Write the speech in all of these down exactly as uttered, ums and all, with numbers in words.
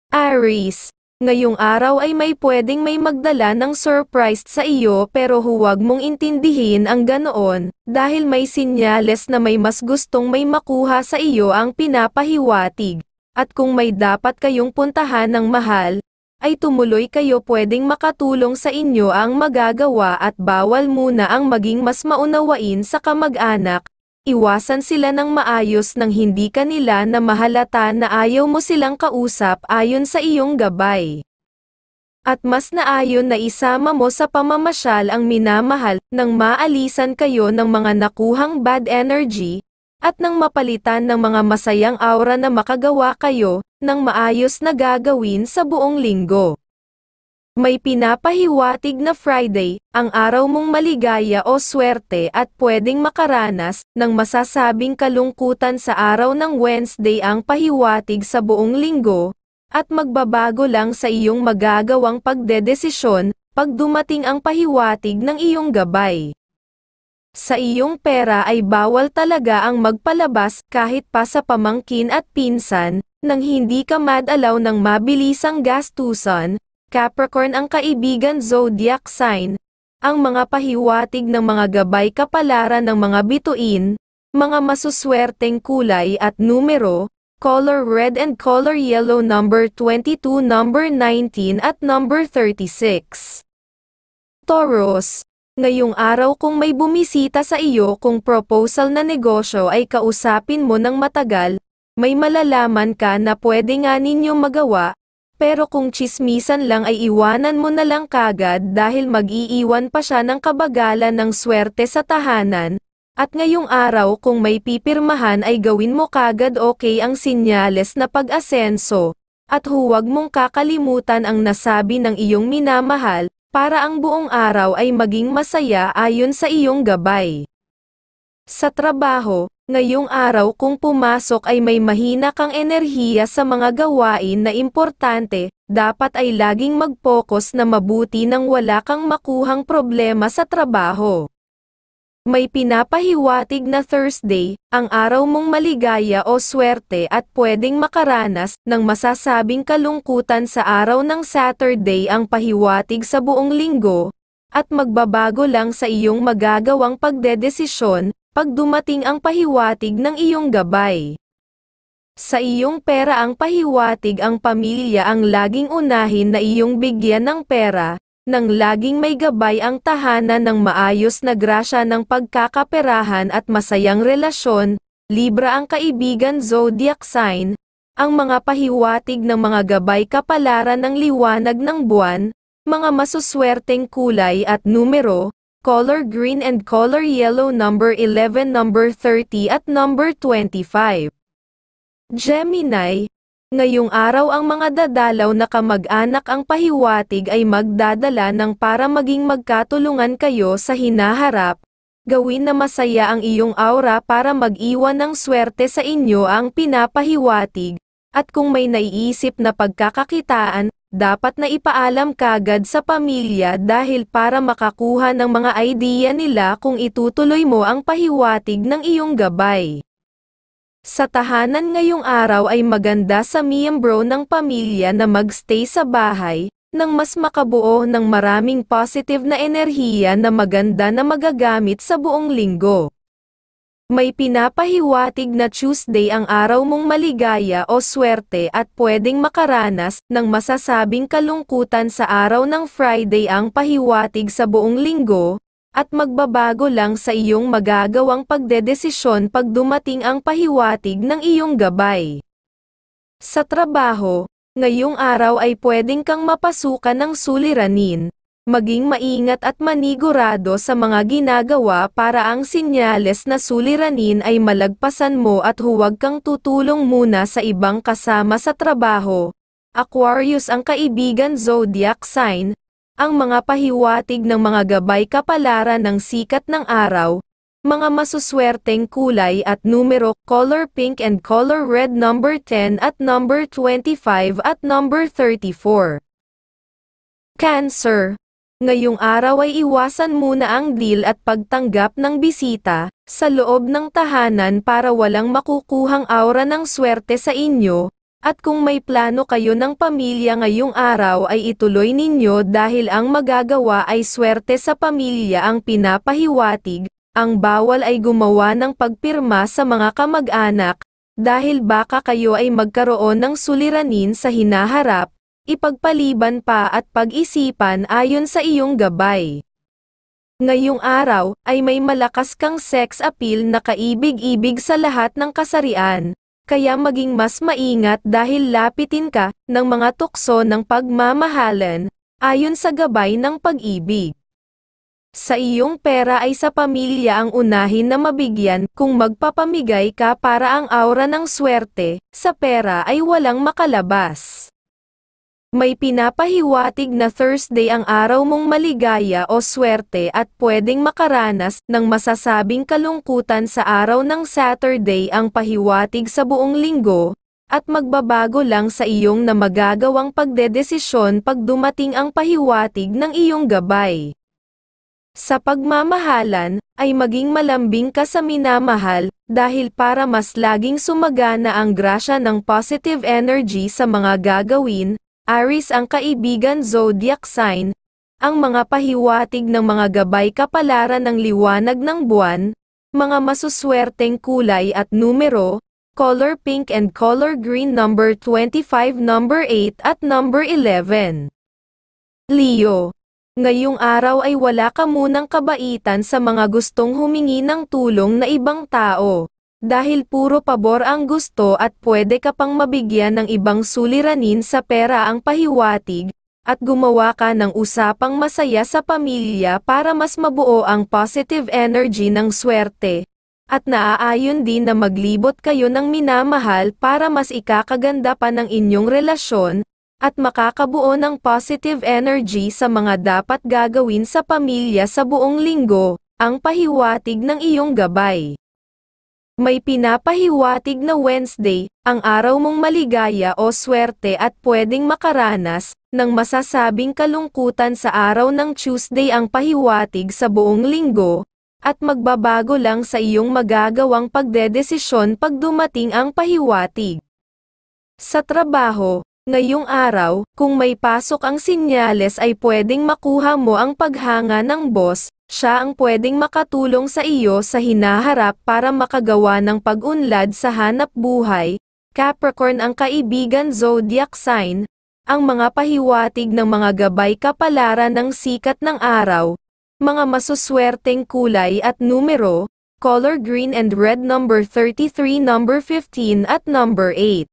Aries, ngayong araw ay may pwedeng may magdala ng surprise sa iyo pero huwag mong intindihin ang ganoon, dahil may sinyales na may mas gustong may makuha sa iyo ang pinapahiwatig. At kung may dapat kayong puntahan ng mahal, ay tumuloy kayo, pwedeng makatulong sa inyo ang magagawa at bawal muna ang maging mas maunawain sa kamag-anak. Iwasan sila ng maayos nang hindi kanila na mahalata na ayaw mo silang kausap ayon sa iyong gabay. At mas naayon na isama mo sa pamamasyal ang minamahal, nang maalisan kayo ng mga nakuhang bad energy, at nang mapalitan ng mga masayang aura na makagawa kayo ng maayos na gagawin sa buong linggo. May pinapahiwatig na Friday, ang araw mong maligaya o swerte at pwedeng makaranas ng masasabing kalungkutan sa araw ng Wednesday ang pahiwatig sa buong linggo, at magbabago lang sa iyong magagawang pagdedesisyon pag dumating ang pahiwatig ng iyong gabay. Sa iyong pera ay bawal talaga ang magpalabas kahit pa sa pamangkin at pinsan, nang hindi ka madalaw ng mabilisang gastusan. Capricorn ang kaibigan zodiac sign. Ang mga pahiwatig ng mga gabay kapalaran ng mga bituin, mga masuswerteng kulay at numero, color red and color yellow, number twenty-two, number nineteen at number thirty-six. Taurus, ngayong araw kung may bumisita sa iyo kung proposal na negosyo ay kausapin mo ng matagal, may malalaman ka na pwede nga ninyo magawa. Pero kung tsismisan lang ay iwanan mo na lang kagad dahil mag-iiwan pa siya ng kabagalan ng swerte sa tahanan. At ngayong araw kung may pipirmahan ay gawin mo kagad, okay ang sinyales na pag-asenso. At huwag mong kakalimutan ang nasabi ng iyong minamahal, para ang buong araw ay maging masaya ayon sa iyong gabay. Sa trabaho, ngayong araw kung pumasok ay may mahina kang enerhiya sa mga gawain na importante, dapat ay laging mag-focus na mabuti nang wala kang makuhang problema sa trabaho. May pinapahiwatig na Thursday, ang araw mong maligaya o swerte at pwedeng makaranas ng masasabing kalungkutan sa araw ng Saturday ang pahiwatig sa buong linggo, at magbabago lang sa iyong magagawang pagdedesisyon pag dumating ang pahiwatig ng iyong gabay. Sa iyong pera ang pahiwatig ang pamilya ang laging unahin na iyong bigyan ng pera, nang laging may gabay ang tahanan ng maayos na grasya ng pagkakaperahan at masayang relasyon. Libra ang kaibigan zodiac sign, ang mga pahiwatig ng mga gabay kapalaran ng liwanag ng buwan, mga masuswerteng kulay at numero, color green and color yellow, number eleven, number thirty at number twenty-five. Gemini, ngayong araw ang mga dadalaw na kamag-anak ang pahiwatig ay magdadala ng para maging magkatulungan kayo sa hinaharap. Gawin na masaya ang iyong aura para mag-iwan ng swerte sa inyo ang pinapahiwatig, at kung may naiisip na pagkakakitaan, dapat na ipaalam kagad sa pamilya dahil para makakuha ng mga idea nila kung itutuloy mo ang pahiwatig ng iyong gabay. Sa tahanan ngayong araw ay maganda sa miyembro ng pamilya na magstay sa bahay, nang mas makabuo ng maraming positive na enerhiya na maganda na magagamit sa buong linggo. May pinapahiwatig na Tuesday ang araw mong maligaya o swerte at pwedeng makaranas ng masasabing kalungkutan sa araw ng Friday ang pahiwatig sa buong linggo, at magbabago lang sa iyong magagawang pagdedesisyon pag dumating ang pahiwatig ng iyong gabay. Sa trabaho, ngayong araw ay pwedeng kang mapasukan ng suliranin. Maging maingat at manigurado sa mga ginagawa para ang sinyales na suliranin ay malagpasan mo at huwag kang tutulong muna sa ibang kasama sa trabaho. Aquarius ang kaibigan zodiac sign, ang mga pahiwatig ng mga gabay kapalaran ng sikat ng araw, mga masuswerteng kulay at numero, color pink and color red, number ten at number twenty-five at number thirty-four. Cancer, ngayong araw ay iwasan muna ang deal at pagtanggap ng bisita sa loob ng tahanan para walang makukuhang aura ng swerte sa inyo, At kung may plano kayo ng pamilya ngayong araw ay ituloy ninyo dahil ang magagawa ay swerte sa pamilya ang pinapahiwatig, ang bawal ay gumawa ng pagpirma sa mga kamag-anak, dahil baka kayo ay magkaroon ng suliranin sa hinaharap, ipagpaliban pa at pag-isipan ayon sa iyong gabay. Ngayong araw, ay may malakas kang sex appeal na kaibig-ibig sa lahat ng kasarian, kaya maging mas maingat dahil lapitin ka ng mga tukso ng pagmamahalan, ayon sa gabay ng pag-ibig. Sa iyong pera ay sa pamilya ang unahin na mabigyan kung magpapamigay ka para ang aura ng swerte, sa pera ay walang makalabas. May pinapahiwatig na Thursday ang araw mong maligaya o swerte at pwedeng makaranas ng masasabing kalungkutan sa araw ng Saturday ang pahiwatig sa buong linggo, at magbabago lang sa iyong na magagawang pagdedesisyon pag dumating ang pahiwatig ng iyong gabay. Sa pagmamahalan, ay maging malambing ka sa minamahal, dahil para mas laging sumagana ang grasya ng positive energy sa mga gagawin, Aries ang kaibigan zodiac sign, ang mga pahiwatig ng mga gabay kapalaran ng liwanag ng buwan, mga masuswerteng kulay at numero, color pink and color green number twenty-five, number eight at number eleven. Leo, ngayong araw ay wala ka munang kabaitan sa mga gustong humingi ng tulong na ibang tao. Dahil puro pabor ang gusto at pwede ka pang mabigyan ng ibang suliranin sa pera ang pahiwatig, at gumawa ka ng usapang masaya sa pamilya para mas mabuo ang positive energy ng swerte, at naaayon din na maglibot kayo ng minamahal para mas ikakaganda pa ng inyong relasyon, at makakabuo ng positive energy sa mga dapat gagawin sa pamilya sa buong linggo, ang pahiwatig ng iyong gabay. May pinapahiwatig na Wednesday, ang araw mong maligaya o swerte at pwedeng makaranas ng masasabing kalungkutan sa araw ng Tuesday ang pahiwatig sa buong linggo, at magbabago lang sa iyong magagawang pagdedesisyon pag dumating ang pahiwatig. Sa trabaho, ngayong araw, kung may pasok ang sinyales ay pwedeng makuha mo ang paghanga ng boss, siya ang pwedeng makatulong sa iyo sa hinaharap para makagawa ng pag-unlad sa hanap buhay. Capricorn ang kaibigan zodiac sign, ang mga pahiwatig ng mga gabay kapalaran ng sikat ng araw, mga masuswerteng kulay at numero, color green and red number thirty-three, number fifteen at number eight.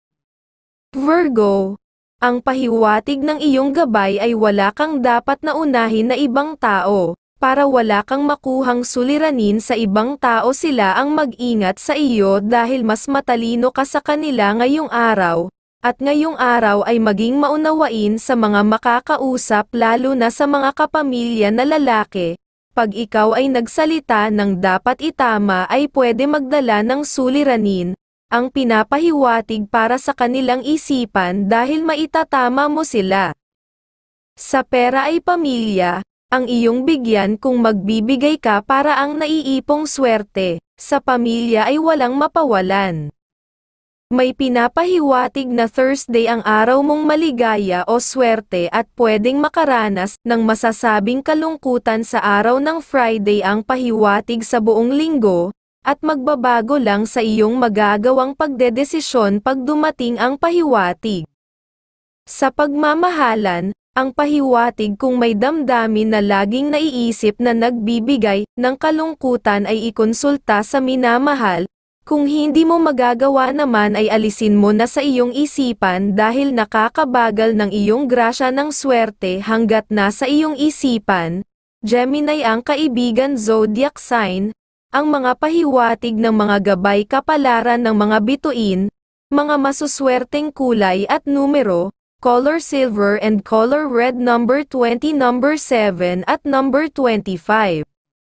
Virgo, ang pahiwatig ng iyong gabay ay wala kang dapat na unahin na ibang tao. Para wala kang makuhang suliranin sa ibang tao, sila ang mag-ingat sa iyo dahil mas matalino ka sa kanila ngayong araw, at ngayong araw ay maging maunawain sa mga makakausap lalo na sa mga kapamilya na lalaki. Pag ikaw ay nagsalita ng dapat itama ay pwede magdala ng suliranin, ang pinapahiwatig para sa kanilang isipan dahil maitatama mo sila. Sa pera ay pamilya, ang iyong bigyan kung magbibigay ka para ang naiipong swerte, sa pamilya ay walang mapawalan. May pinapahiwatig na Thursday ang araw mong maligaya o swerte at pwedeng makaranas ng masasabing kalungkutan sa araw ng Friday ang pahiwatig sa buong linggo, at magbabago lang sa iyong magagawang pagdedesisyon pag dumating ang pahiwatig. Sa pagmamahalan, ang pahiwatig kung may damdamin na laging naiisip na nagbibigay ng kalungkutan ay ikonsulta sa minamahal, kung hindi mo magagawa naman ay alisin mo na sa iyong isipan dahil nakakabagal ng iyong grasya ng swerte hanggat nasa iyong isipan. Gemini ang kaibigan zodiac sign, ang mga pahiwatig ng mga gabay kapalaran ng mga bituin, mga masuswerteng kulay at numero, color silver and color red number twenty, number seven at number twenty-five.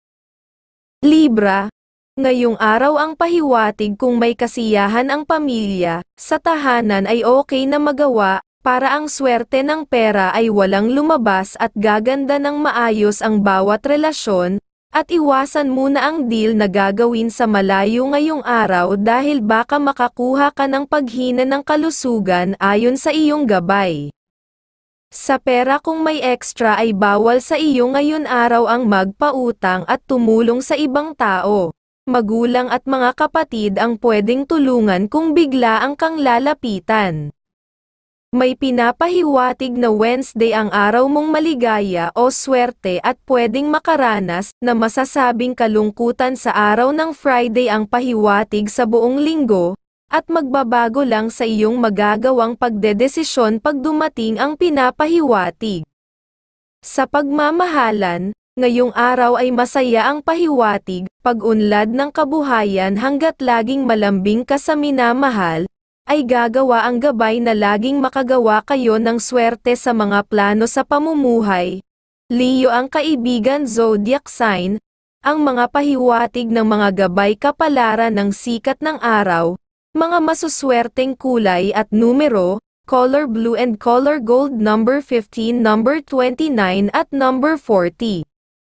Libra, ngayong araw ang pahiwatig kung may kasiyahan ang pamilya, sa tahanan ay okay na magawa, para ang swerte ng pera ay walang lumabas at gaganda ng maayos ang bawat relasyon, At iwasan muna ang deal na gagawin sa malayo ngayong araw dahil baka makakuha ka ng paghina ng kalusugan ayon sa iyong gabay. Sa pera, kung may extra ay bawal sa iyo ngayon araw ang magpautang at tumulong sa ibang tao. Magulang at mga kapatid ang pwedeng tulungan kung bigla ang kang lalapitan. May pinapahiwatig na Wednesday ang araw mong maligaya o swerte at pwedeng makaranas na masasabing kalungkutan sa araw ng Friday ang pahiwatig sa buong linggo, at magbabago lang sa iyong magagawang pagdedesisyon pag dumating ang pinapahiwatig. Sa pagmamahalan, ngayong araw ay masaya ang pahiwatig, pag-unlad ng kabuhayan hanggat laging malambing ka sa minamahal, ay gagawa ang gabay na laging makagawa kayo ng swerte sa mga plano sa pamumuhay. Leo ang kaibigan zodiac sign, ang mga pahiwatig ng mga gabay kapalaran ng sikat ng araw, mga masuswerteng kulay at numero, color blue and color gold, number fifteen, number twenty-nine at number forty.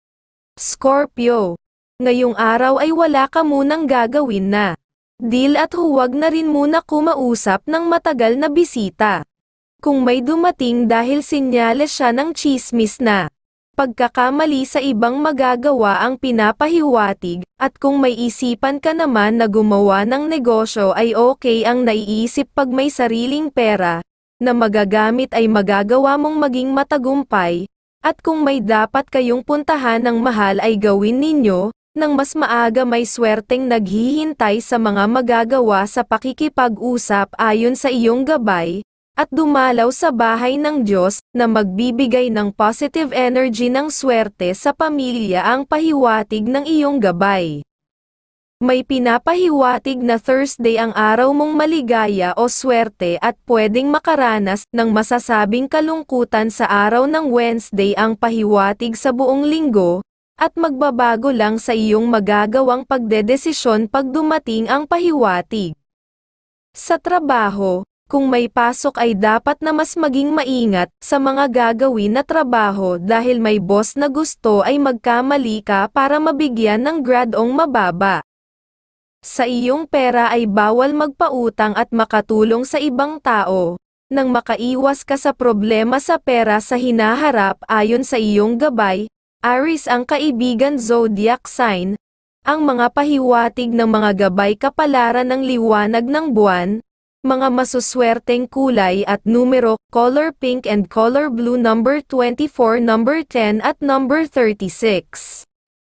Scorpio, ngayong araw ay wala ka munang gagawin na deal at huwag na rin muna kumausap ng matagal na bisita. Kung may dumating dahil sinyales siya ng tsismis na pagkakamali sa ibang magagawa ang pinapahiwatig, at kung may isipan ka naman na gumawa ng negosyo ay okay ang naiisip pag may sariling pera na magagamit ay magagawa mong maging matagumpay, at kung may dapat kayong puntahan ng mahal ay gawin ninyo nang mas maaga. May swerteng naghihintay sa mga magagawa sa pakikipag-usap ayon sa iyong gabay, at dumalaw sa bahay ng Diyos na magbibigay ng positive energy ng swerte sa pamilya ang pahiwatig ng iyong gabay. May pinapahiwatig na Thursday ang araw mong maligaya o swerte at pwedeng makaranas ng masasabing kalungkutan sa araw ng Wednesday ang pahiwatig sa buong linggo, at magbabago lang sa iyong magagawang pagdedesisyon pag dumating ang pahiwatig. Sa trabaho, kung may pasok ay dapat na mas maging maingat sa mga gagawin na trabaho dahil may boss na gusto ay magkamali ka para mabigyan ng gradong mababa. Sa iyong pera ay bawal magpautang at makatulong sa ibang tao, nang makaiwas ka sa problema sa pera sa hinaharap ayon sa iyong gabay. Aries ang kaibigan zodiac sign, ang mga pahiwatig ng mga gabay kapalaran ng liwanag ng buwan, mga masuswerteng kulay at numero, color pink and color blue, number twenty-four, number ten at number thirty-six.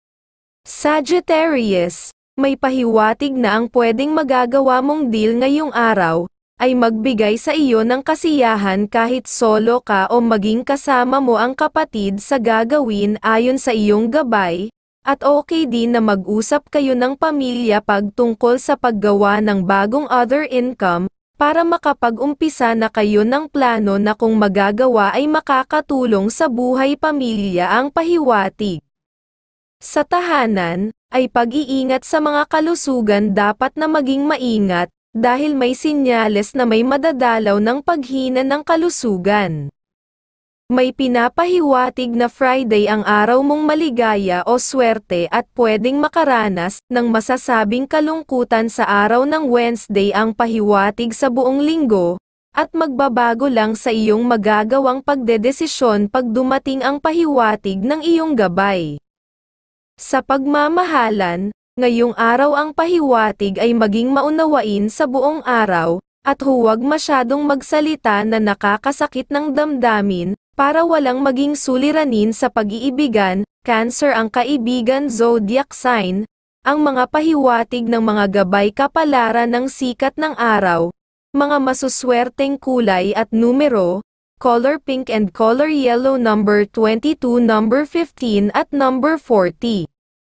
Sagittarius, may pahiwatig na ang pwedeng magagawa mong deal ngayong araw ay magbigay sa iyo ng kasiyahan kahit solo ka o maging kasama mo ang kapatid sa gagawin ayon sa iyong gabay, at okay din na mag-usap kayo ng pamilya pagtungkol sa paggawa ng bagong other income, para makapag-umpisa na kayo ng plano na kung magagawa ay makakatulong sa buhay pamilya ang pahiwatig. Sa tahanan, ay pag-iingat sa mga kalusugan, dapat na maging maingat, dahil may sinyales na may madadalaw ng paghina ng kalusugan. May pinapahiwatig na Friday ang araw mong maligaya o swerte at pwedeng makaranas ng masasabing kalungkutan sa araw ng Wednesday ang pahiwatig sa buong linggo, at magbabago lang sa iyong magagawang pagdedesisyon pag dumating ang pahiwatig ng iyong gabay. Sa pagmamahalan, ngayong araw ang pahiwatig ay maging maunawain sa buong araw, at huwag masyadong magsalita na nakakasakit ng damdamin, para walang maging suliranin sa pag-iibigan. Cancer ang kaibigan zodiac sign, ang mga pahiwatig ng mga gabay kapalaran ng sikat ng araw, mga masuswerteng kulay at numero, color pink and color yellow, number twenty-two, number fifteen at number forty.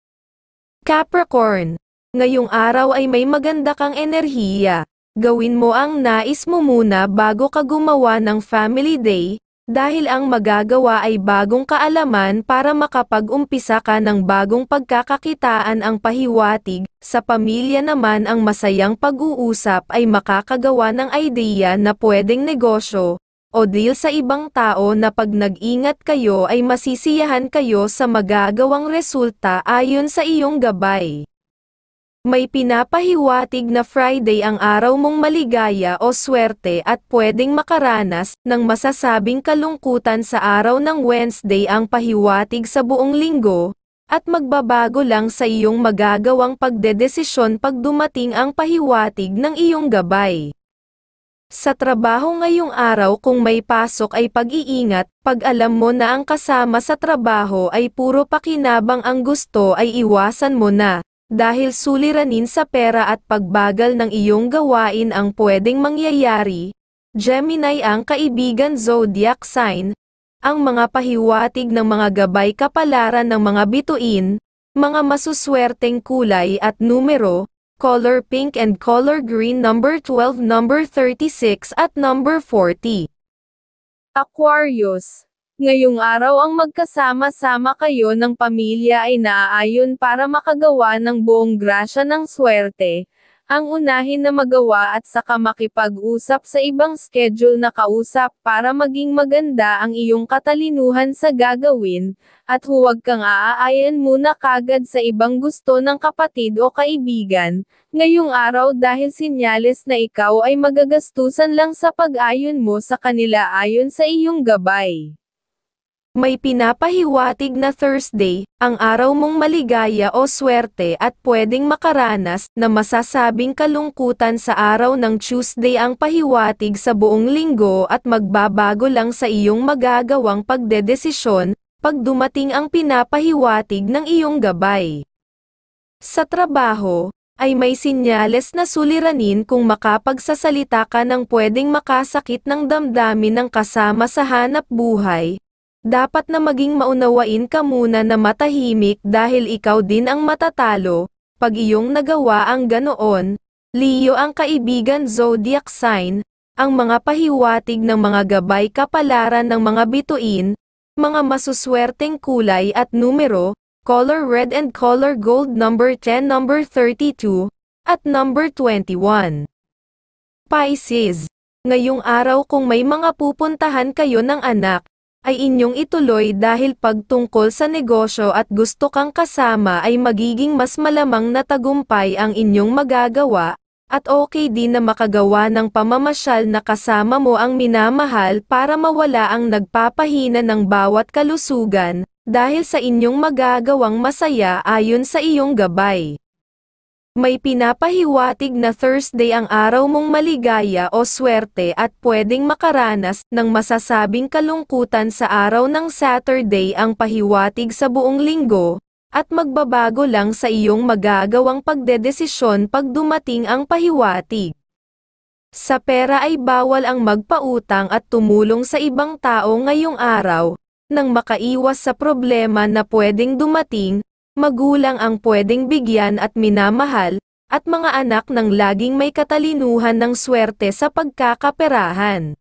Capricorn, ngayong araw ay may maganda kang enerhiya. Gawin mo ang nais mo muna bago ka gumawa ng family day, dahil ang magagawa ay bagong kaalaman para makapag-umpisa ka ng bagong pagkakakitaan ang pahiwatig. Sa pamilya naman ang masayang pag-uusap ay makakagawa ng ideya na pwedeng negosyo, o deal sa ibang tao na pag nag-ingat kayo ay masisiyahan kayo sa magagawang resulta ayon sa iyong gabay. May pinapahiwatig na Friday ang araw mong maligaya o swerte at pwedeng makaranas ng masasabing kalungkutan sa araw ng Wednesday ang pahiwatig sa buong linggo, at magbabago lang sa iyong magagawang pagdedesisyon pag dumating ang pahiwatig ng iyong gabay. Sa trabaho ngayong araw kung may pasok ay pag-iingat, pag alam mo na ang kasama sa trabaho ay puro pakinabang ang gusto ay iwasan mo na, dahil suliranin sa pera at pagbagal ng iyong gawain ang pwedeng mangyayari. Gemini ang kaibigan zodiac sign, ang mga pahiwatig ng mga gabay kapalaran ng mga bituin, mga masuswerteng kulay at numero, color pink and color green number twelve, number thirty-six at number forty. Aquarius, ngayong araw ang magkasama-sama kayo ng pamilya ay naaayon para makagawa ng buong grasya ng swerte, ang unahin na magawa at saka makipag-usap sa ibang schedule na kausap para maging maganda ang iyong katalinuhan sa gagawin, at huwag kang aaayan muna kagad sa ibang gusto ng kapatid o kaibigan, ngayong araw dahil sinyales na ikaw ay magagastusan lang sa pag-ayon mo sa kanila ayon sa iyong gabay. May pinapahiwatig na Thursday, ang araw mong maligaya o swerte at pwedeng makaranas na masasabing kalungkutan sa araw ng Tuesday ang pahiwatig sa buong linggo at magbabago lang sa iyong magagawang pagdedesisyon, pag dumating ang pinapahiwatig ng iyong gabay. Sa trabaho, ay may sinyales na suliranin kung makapagsasalita ka ng pwedeng makasakit ng damdamin ng kasama sa hanap buhay. Dapat na maging maunawain ka muna na matahimik dahil ikaw din ang matatalo, pag iyong nagawa ang ganoon. Leo ang kaibigan zodiac sign, ang mga pahiwatig ng mga gabay kapalaran ng mga bituin, mga masuswerteng kulay at numero, color red and color gold number ten, number thirty-two, at number twenty-one. Pisces, ngayong araw kung may mga pupuntahan kayo ng anak, ay inyong ituloy dahil pagtungkol sa negosyo at gusto kang kasama ay magiging mas malamang na tagumpay ang inyong magagawa, at okay din na makagawa ng pamamasyal na kasama mo ang minamahal para mawala ang nagpapahina ng bawat kalusugan, dahil sa inyong magagawang masaya ayon sa iyong gabay. May pinapahiwatig na Thursday ang araw mong maligaya o swerte at pwedeng makaranas ng masasabing kalungkutan sa araw ng Saturday ang pahiwatig sa buong linggo, at magbabago lang sa iyong magagawang pagdedesisyon pag dumating ang pahiwatig. Sa pera ay bawal ang magpautang at tumulong sa ibang tao ngayong araw, nang makaiwas sa problema na pwedeng dumating. Magulang ang pwedeng bigyan at minamahal, at mga anak ng laging may katalinuhan ng swerte sa pagkakaperahan.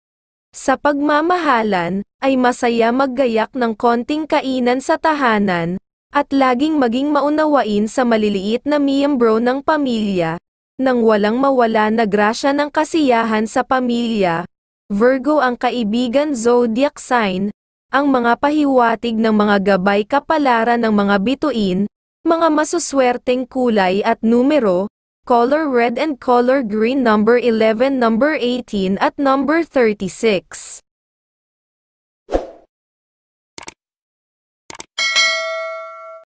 Sa pagmamahalan, ay masaya maggayak ng konting kainan sa tahanan, at laging maging maunawain sa maliliit na miyembro ng pamilya, nang walang mawala na grasya ng kasiyahan sa pamilya. Virgo ang kaibigan zodiac sign, ang mga pahiwatig ng mga gabay kapalaran ng mga bituin, mga masuswerteng kulay at numero, color red and color green number eleven, number eighteen at number thirty-six.